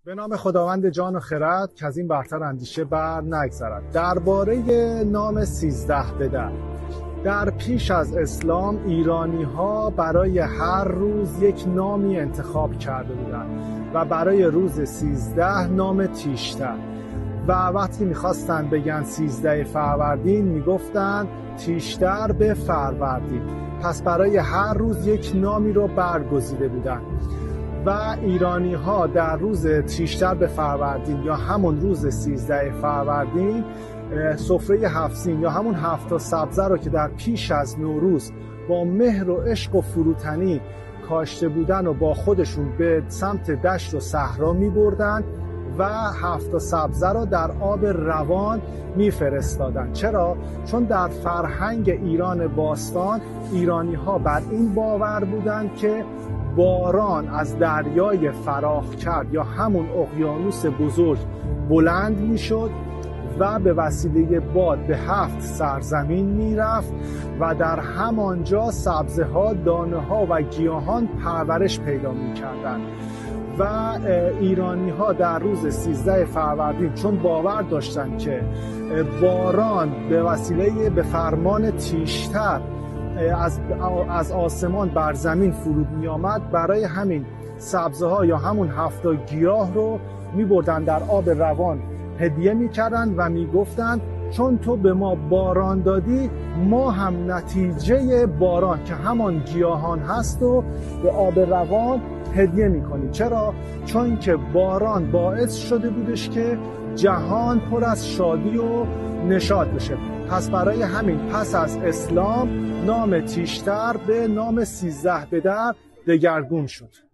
به نام خداوند جان و خرد که از این برتر اندیشه بر نگذرد. درباره نام 13 به در پیش از اسلام ایرانی ها برای هر روز یک نامی انتخاب کرده بودند و برای روز 13 نام تیشتر و وقتی میخواستن بگن 13 فروردین میگفتن تیشتر به فروردین. پس برای هر روز یک نامی رو برگزیده بودند و ایرانی ها در روز تیشتر به فروردین یا همون روز 13 فروردین سفره 7 سین یا همون 7 سبزه رو که در پیش از نوروز با مهر و عشق و فروتنی کاشته بودن و با خودشون به سمت دشت و صحرا می بردن و 7 سبزه رو در آب روان میفرستادن. چرا؟ چون در فرهنگ ایران باستان ایرانی ها بر این باور بودند که باران از دریای فراخ کرد یا همون اقیانوس بزرگ بلند میشد و به وسیله باد به 7 سرزمین میرفت و در همانجا سبزه ها، دانه ها و گیاهان پرورش پیدا میکردند و ایرانی ها در روز 13 فروردین چون باور داشتن که باران به وسیله به فرمان تیشتر از آسمان بر زمین فرود می آمد، برای همین سبزه ها یا همون 7 گیاه رو می بردن در آب روان هدیه می کردن و می گفتن چون تو به ما باران دادی ما هم نتیجه باران که همان گیاهان هست و به آب روان هدیه می کنی. چرا؟ چون که باران باعث شده بودش که جهان پر از شادی و نشاط بشه. پس برای همین پس از اسلام نام تیشتر به نام 13 به دگرگون شد.